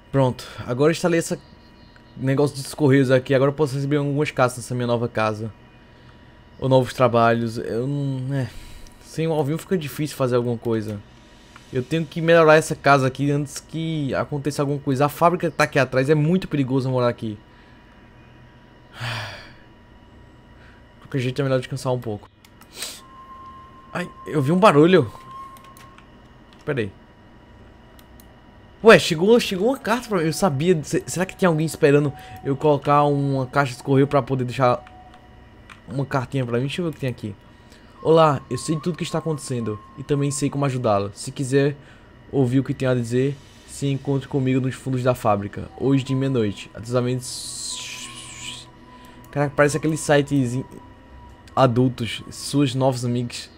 Pronto, agora eu instalei esse negócio dos correios aqui. Agora eu posso receber algumas cartas nessa minha nova casa. Ou novos trabalhos. Eu não. Sem o Alvinho fica difícil fazer alguma coisa. Eu tenho que melhorar essa casa aqui antes que aconteça alguma coisa. A fábrica que tá aqui atrás é muito perigoso morar aqui. De qualquer jeito é melhor descansar um pouco. Ai, eu vi um barulho. Pera aí. Ué, chegou uma carta pra mim. Eu sabia. Será que tinha alguém esperando eu colocar uma caixa de correio pra poder deixar uma cartinha pra mim? Deixa eu ver o que tem aqui. Olá, eu sei tudo o que está acontecendo e também sei como ajudá-lo. Se quiser ouvir o que tenho a dizer, se encontre comigo nos fundos da fábrica, hoje de meia-noite. Atentamente. Caraca, parece aqueles sites adultos, suas novas amigas.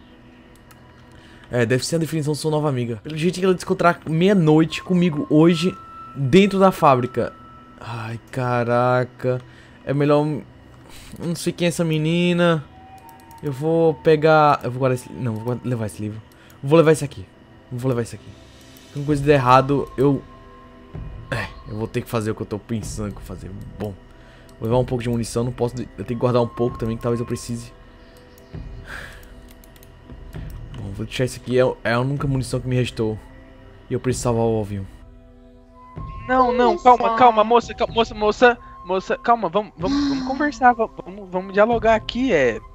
É, deve ser a definição de sua nova amiga. Pelo jeito que ela disse encontrar meia-noite comigo hoje dentro da fábrica. Ai, caraca. É melhor. Eu não sei quem é essa menina. Eu vou pegar. Eu vou guardar esse. Não, vou levar esse livro. Vou levar esse aqui. Vou levar esse aqui. Se alguma coisa der errado, eu. Eu vou ter que fazer o que eu tô pensando que eu fazer. Bom, vou levar um pouco de munição. Não posso. Eu tenho que guardar um pouco também, que talvez eu precise. Bom, vou deixar isso aqui. É a única munição que me restou. E eu preciso salvar o Alvinho. Não, não, calma, calma, moça, moça, calma, vamos conversar, vamos dialogar aqui,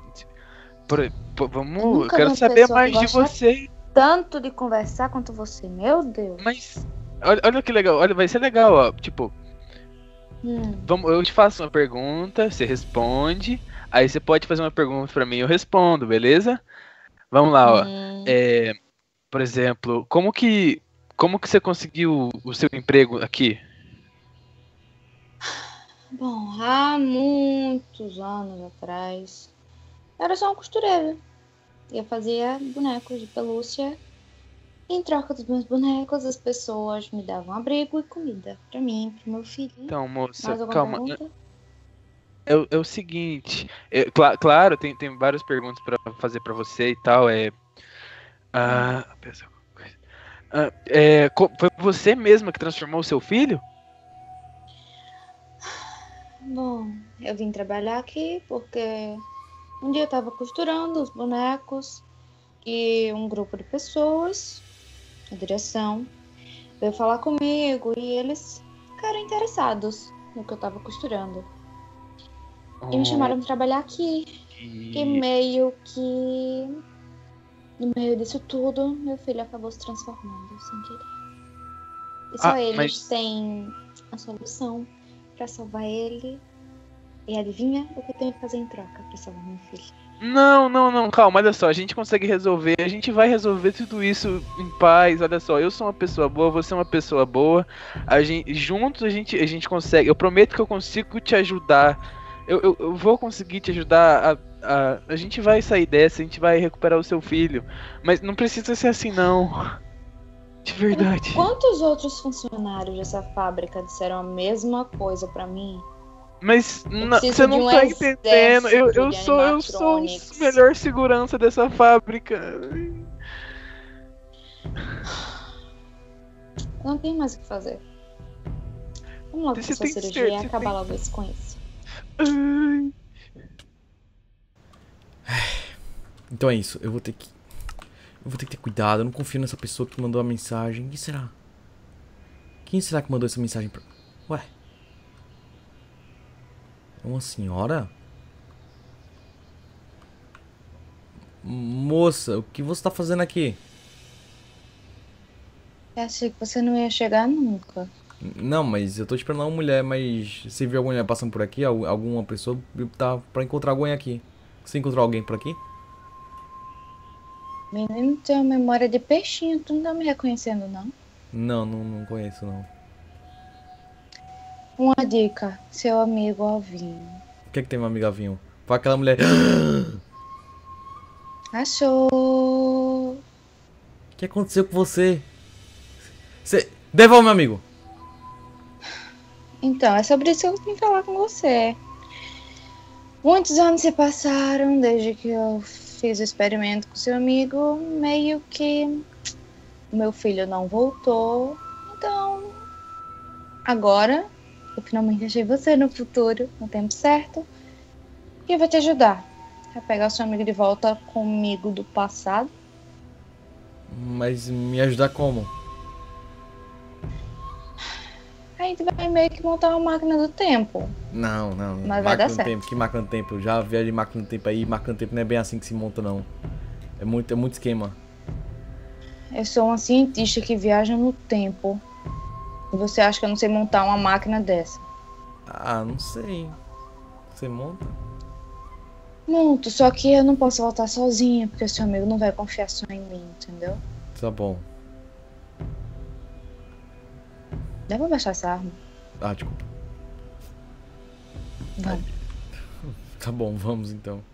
Eu vamos, eu nunca vi quero uma saber pessoa que mais de gosta você, tanto de conversar quanto você, meu Deus. mas, olha que legal, olha, vai ser legal, ó, tipo, Hum, eu te faço uma pergunta, você responde, aí você pode fazer uma pergunta pra mim, eu respondo, beleza? Vamos lá, ó, hum. é, por exemplo, como que você conseguiu o seu emprego aqui? Bom, há muitos anos atrás, era só um costureiro. Eu fazia bonecos de pelúcia. Em troca dos meus bonecos, as pessoas me davam abrigo e comida pra mim, pro meu filho. Então, moça, Mais alguma calma. pergunta? É o seguinte, claro, tem várias perguntas pra fazer pra você e tal. Hum. Pensa uma coisa. Foi você mesma que transformou o seu filho? Bom, eu vim trabalhar aqui porque um dia eu tava costurando os bonecos e um grupo de pessoas, a direção, veio falar comigo e eles ficaram interessados no que eu tava costurando. E me Oh, chamaram pra trabalhar aqui. E e- meio que no meio disso tudo, meu filho acabou se transformando sem querer. E só eles mas têm a solução pra salvar ele. E adivinha o que eu tenho que fazer em troca pra salvar meu filho? não, calma, olha só, a gente consegue resolver, a gente vai resolver tudo isso em paz. Olha só, eu sou uma pessoa boa, você é uma pessoa boa. Juntos a gente consegue. Eu prometo que eu consigo te ajudar. Eu vou conseguir te ajudar a gente vai sair dessa, a gente vai recuperar o seu filho. Mas não precisa ser assim, não. De verdade. Quantos outros funcionários dessa fábrica disseram a mesma coisa pra mim? Mas Eu você preciso de não um tá entendendo. exército Eu de sou o animatronics. melhor segurança dessa fábrica. Eu não tenho mais o que fazer. Vamos logo pra Você sua tem cirurgia e certeza, você acabar tem. logo isso com isso. Ai. Então é isso, eu vou ter que. Eu vou ter que ter cuidado, eu não confio nessa pessoa que mandou a mensagem. Quem será? Quem será que mandou essa mensagem pra. Ué? É uma senhora? Moça, o que você tá fazendo aqui? Eu achei que você não ia chegar nunca. Não, mas eu tô esperando uma mulher, mas você viu alguma mulher passando por aqui? Alguma pessoa tá pra encontrar alguém aqui. Você encontrou alguém por aqui? Menino, tem uma memória de peixinho. Tu não tá me reconhecendo, não? Não conheço não. Uma dica, seu amigo Alvinho. O que é que tem, meu amigo Avinho? Foi aquela mulher. Achou? O que aconteceu com você? Você. Devolve, meu amigo! Então, é sobre isso que eu vim falar com você. Muitos anos se passaram desde que eu fiz o experimento com seu amigo. Meio que o meu filho não voltou. Então, agora eu finalmente achei você no futuro, no tempo certo. E eu vou te ajudar a pegar o seu amigo de volta comigo do passado. Mas me ajudar como? A gente vai meio que montar uma máquina do tempo. Não. Mas vai dar Máquina do certo. tempo, que máquina do tempo? Eu já vi de máquina do tempo aí, máquina do tempo não é bem assim que se monta não. É muito esquema. Eu sou uma cientista que viaja no tempo. E você acha que eu não sei montar uma máquina dessa? Ah, não sei. Você monta? Monto, só que eu não posso voltar sozinha, porque o seu amigo não vai confiar só em mim, entendeu? Tá bom. Dá pra baixar essa arma? Ah, desculpa. Vamos. Tá bom, vamos então.